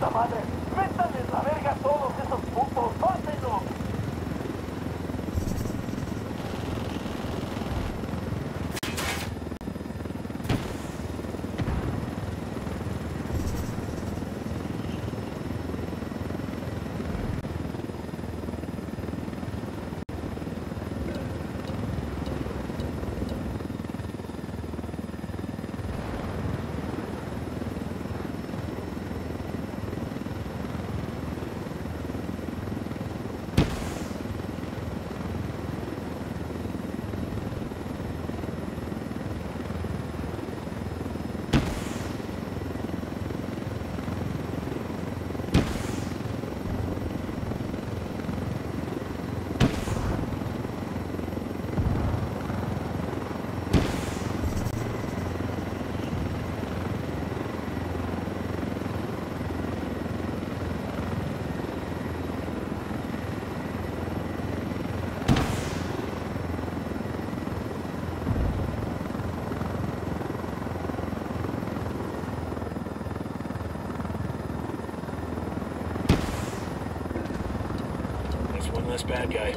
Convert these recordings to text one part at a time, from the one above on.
puta madre! ¡Métanles la verga a todos esos putos! ¡Mátenlos! One less bad guy.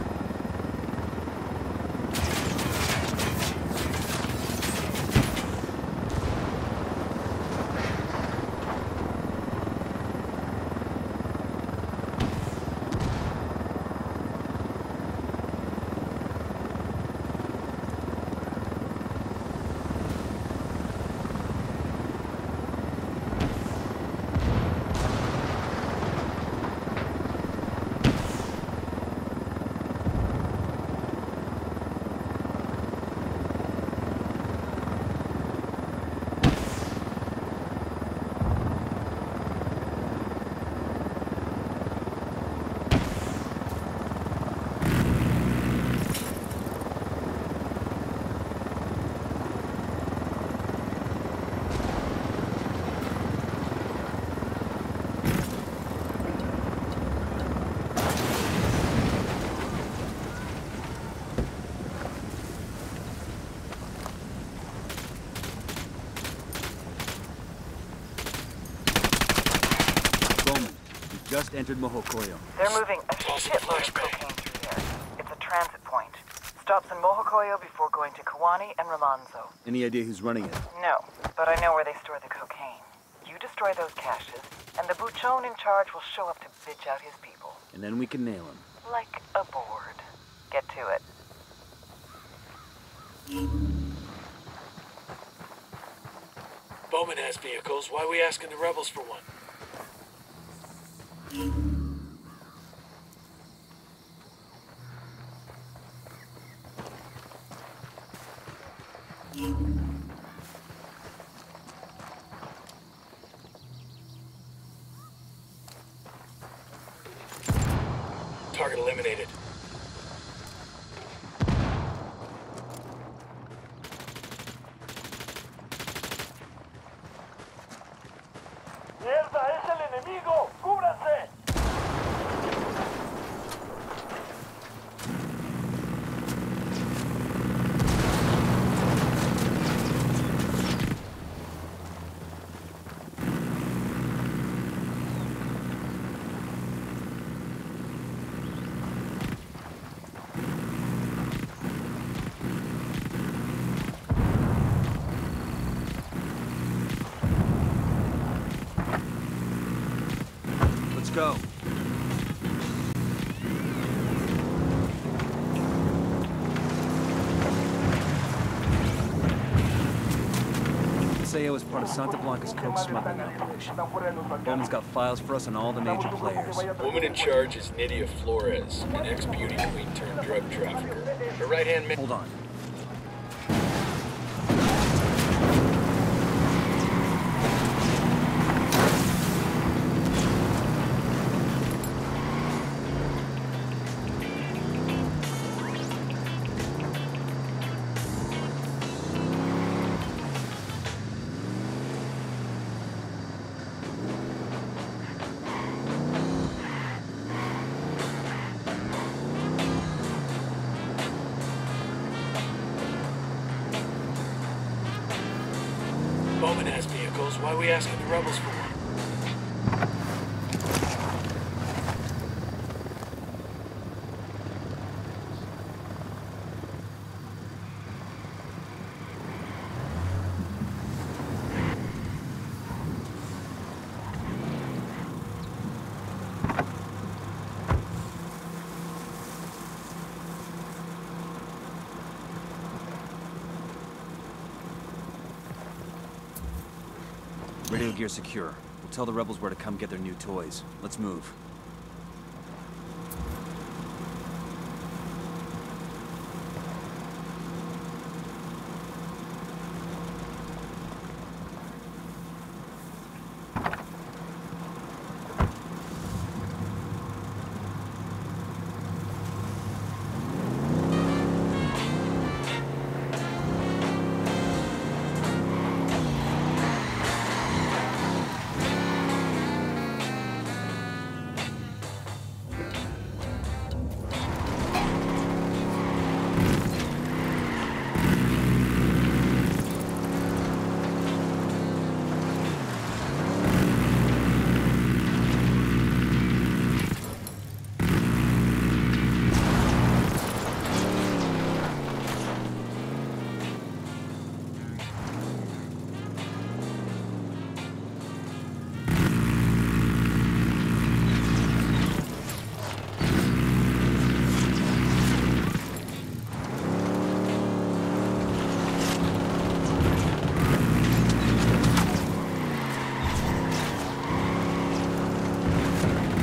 Just entered Mojocoyo. They're moving a shitload of cocaine through there. It's a transit point. Stops in Mojocoyo before going to Kawani and Ramanzo. Any idea who's running it? No, but I know where they store the cocaine. You destroy those caches, and the buchon in charge will show up to bitch out his people. And then we can nail him. Like a board. Get to it. Bowman has vehicles. Why are we asking the rebels for one? Target eliminated. ¡Mierda! ¡Es el enemigo! ¡Cúbranse! Go. Paseo is part of Santa Blanca's coke smuggling operation. Bowman's got files for us on all the major players. Woman in charge is Nydia Flores, an ex-beauty queen turned drug trafficker. Her right-hand man— Hold on. Bowman has vehicles. Why are we asking the rebels for one? radio gear secure. We'll tell the rebels where to come get their new toys. Let's move.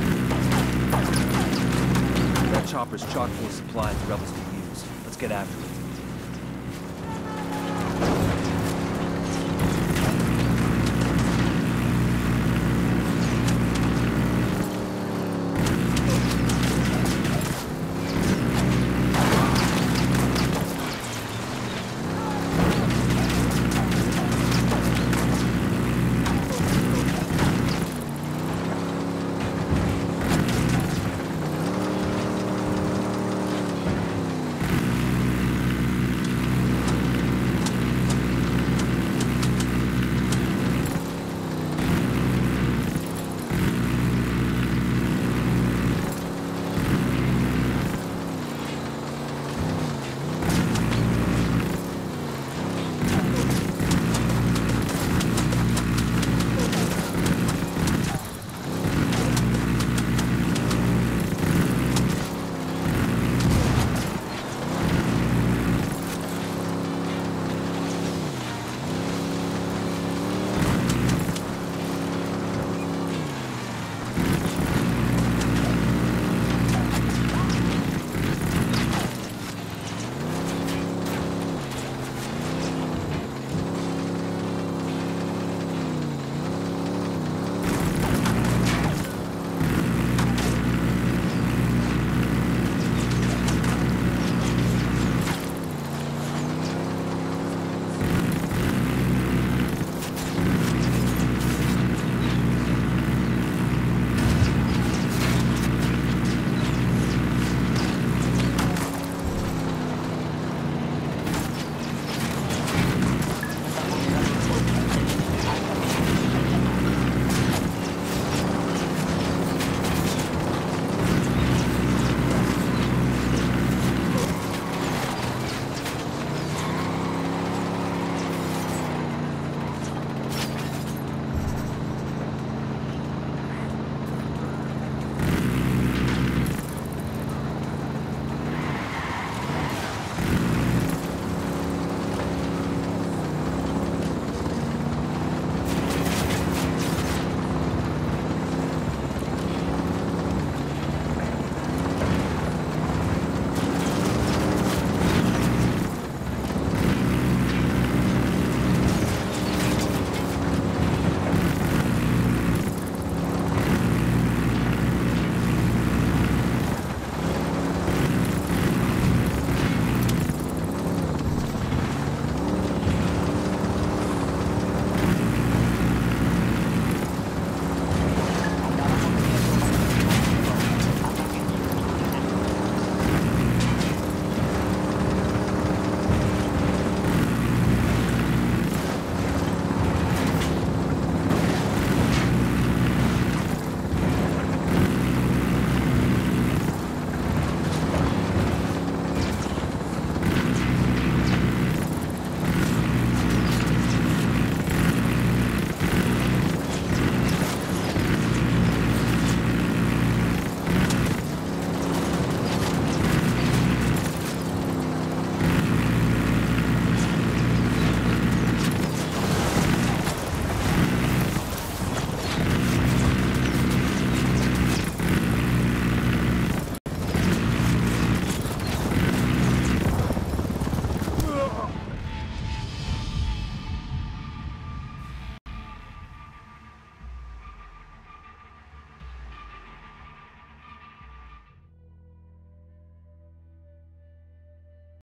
Chopper's chock full of supplies the rebels can use. Let's get after it.